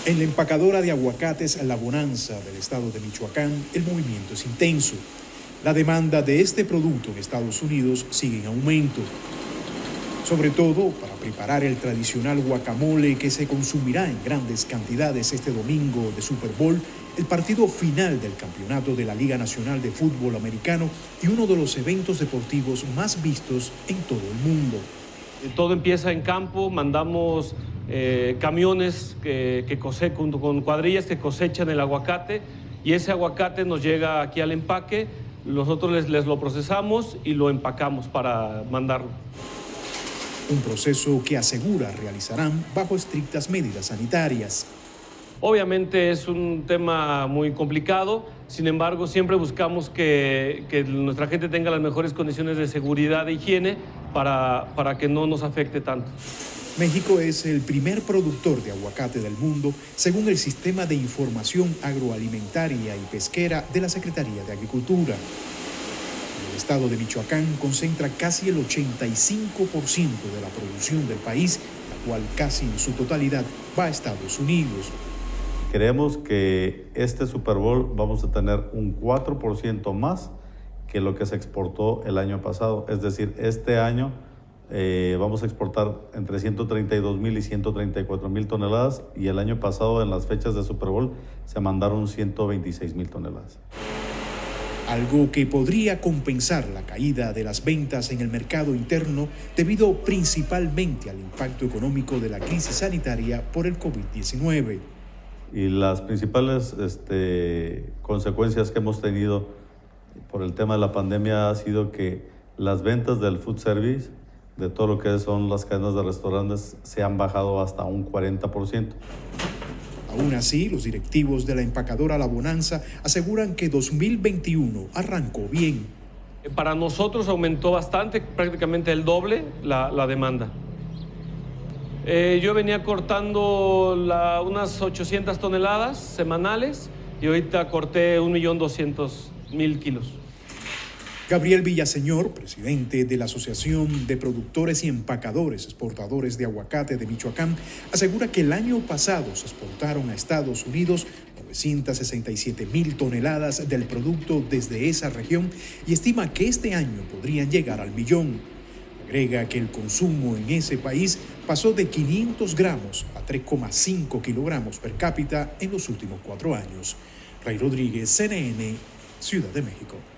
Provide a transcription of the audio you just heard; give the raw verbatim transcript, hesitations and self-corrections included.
En la empacadora de aguacates La Bonanza del estado de Michoacán, el movimiento es intenso. La demanda de este producto en Estados Unidos sigue en aumento, sobre todo para preparar el tradicional guacamole que se consumirá en grandes cantidades este domingo de Super Bowl, el partido final del campeonato de la Liga Nacional de Fútbol Americano y uno de los eventos deportivos más vistos en todo el mundo. Todo empieza en campo, mandamos eh, camiones que, que cose, con, con cuadrillas que cosechan el aguacate y ese aguacate nos llega aquí al empaque, nosotros les, les lo procesamos y lo empacamos para mandarlo. Un proceso que asegura realizarán bajo estrictas medidas sanitarias. Obviamente es un tema muy complicado, sin embargo siempre buscamos que, que nuestra gente tenga las mejores condiciones de seguridad e higiene para, para que no nos afecte tanto. México es el primer productor de aguacate del mundo, según el Sistema de Información Agroalimentaria y Pesquera de la Secretaría de Agricultura. El estado de Michoacán concentra casi el ochenta y cinco por ciento de la producción del país, la cual casi en su totalidad va a Estados Unidos. Creemos que este Super Bowl vamos a tener un cuatro por ciento más que lo que se exportó el año pasado. Es decir, este año eh, vamos a exportar entre ciento treinta y dos mil y ciento treinta y cuatro mil toneladas y el año pasado en las fechas de Super Bowl se mandaron ciento veintiséis mil toneladas. Algo que podría compensar la caída de las ventas en el mercado interno debido principalmente al impacto económico de la crisis sanitaria por el COVID diecinueve. Y las principales este, consecuencias que hemos tenido por el tema de la pandemia ha sido que las ventas del food service, de todo lo que son las cadenas de restaurantes, se han bajado hasta un cuarenta por ciento. Aún así, los directivos de la empacadora La Bonanza aseguran que dos mil veintiuno arrancó bien. Para nosotros aumentó bastante, prácticamente el doble la, la demanda. Eh, yo venía cortando la, unas ochocientas toneladas semanales y ahorita corté un millón doscientos mil kilos. Gabriel Villaseñor, presidente de la Asociación de Productores y Empacadores Exportadores de Aguacate de Michoacán, asegura que el año pasado se exportaron a Estados Unidos novecientas sesenta y siete mil toneladas del producto desde esa región y estima que este año podrían llegar al millón. Agrega que el consumo en ese país pasó de quinientos gramos a tres coma cinco kilogramos per cápita en los últimos cuatro años. Ray Rodríguez, C N N, Ciudad de México.